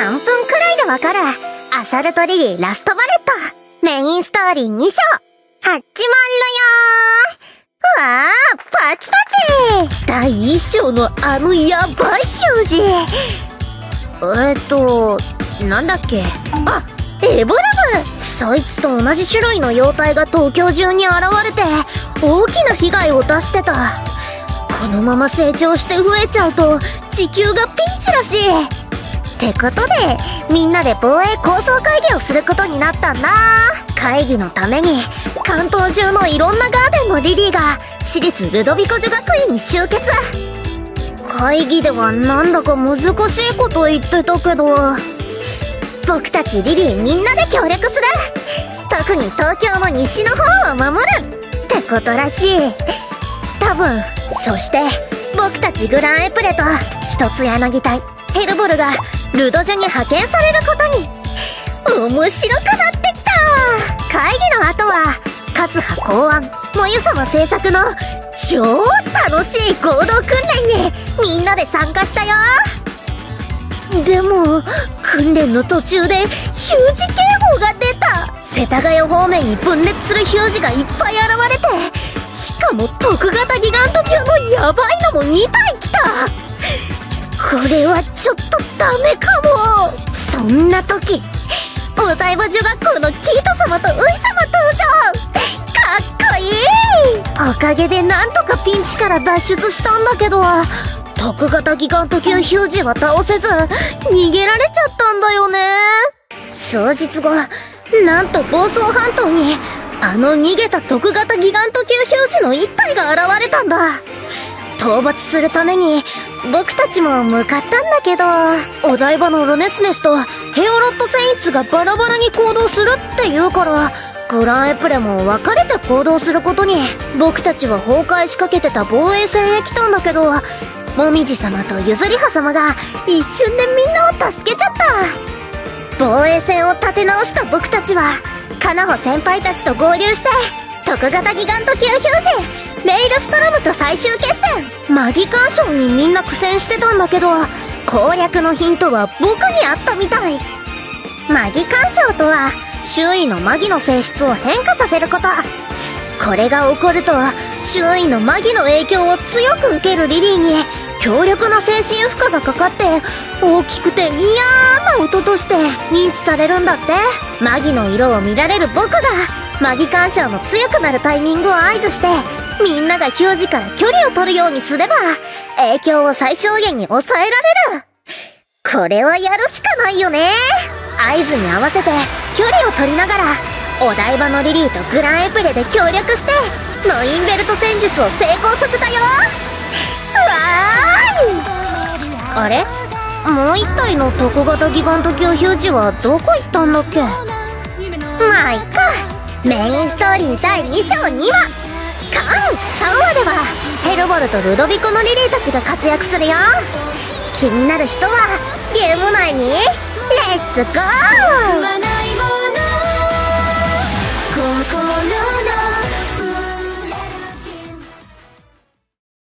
3分くらいでわかるアサルトリリーラストバレットメインストーリー2章始まるよー。わー、パチパチ。第1章のあのヤバい表示。なんだっけ。あ、エボラブ。そいつと同じ種類の妖体が東京中に現れて大きな被害を出してた。このまま成長して増えちゃうと地球がピンチらしい。ってことでみんなで防衛構想会議をすることになったんだ。会議のために関東中のいろんなガーデンのリリーが私立ルドビコ女学院に集結。会議ではなんだか難しいこと言ってたけど、僕たちリリーみんなで協力する。特に東京の西の方を守るってことらしい。多分。そして僕たちグランエプレと一つ柳隊ヘルボルがルドジュに派遣されることに。面白くなってきた。会議の後はカズハ考案モユ様制作の超楽しい合同訓練にみんなで参加したよ。でも訓練の途中でヒュージ警報が出た。世田谷方面に分裂するヒュージがいっぱい現れて、しかも特型ギガント級のヤバいのも2体来た。これはちょっとダメかも。そんな時お台場女学校のキート様とウイ様登場。かっこいい。おかげでなんとかピンチから脱出したんだけど、特型ギガント級ヒュージは倒せず逃げられちゃったんだよね。数日後、なんと房総半島にあの逃げた特型ギガント級ヒュージの1体が現れたんだ。討伐するために僕たちも向かったんだけど、お台場のロネスネスとヘオロットセインツがバラバラに行動するって言うから、グランエプレも分かれて行動することに。僕たちは崩壊しかけてた防衛戦へ来たんだけど、もみじ様とゆずりは様が一瞬でみんなを助けちゃった。防衛戦を立て直した僕たちはカナホ先輩たちと合流して特型ギガント級ヒュージメイルストロムと最終決戦。マギ干渉にみんな苦戦してたんだけど、攻略のヒントは僕にあったみたい。マギ干渉とは周囲のマギの性質を変化させること。これが起こると周囲のマギの影響を強く受けるリリーに強力な精神負荷がかかって大きくて嫌な音として認知されるんだって。マギの色を見られる僕がマギ干渉の強くなるタイミングを合図して、みんながヒュージから距離を取るようにすれば影響を最小限に抑えられる。これはやるしかないよね。合図に合わせて距離を取りながらお台場のリリーとグランエプレで協力してノインベルト戦術を成功させたよ。わーい。あれ、もう一体の特型ギガント級ヒュージはどこ行ったんだっけ。まあいっか。メインストーリー第2章2話3話ではヘルボルとルドビコのリリーたちが活躍するよ。気になる人はゲーム内にレッツゴー。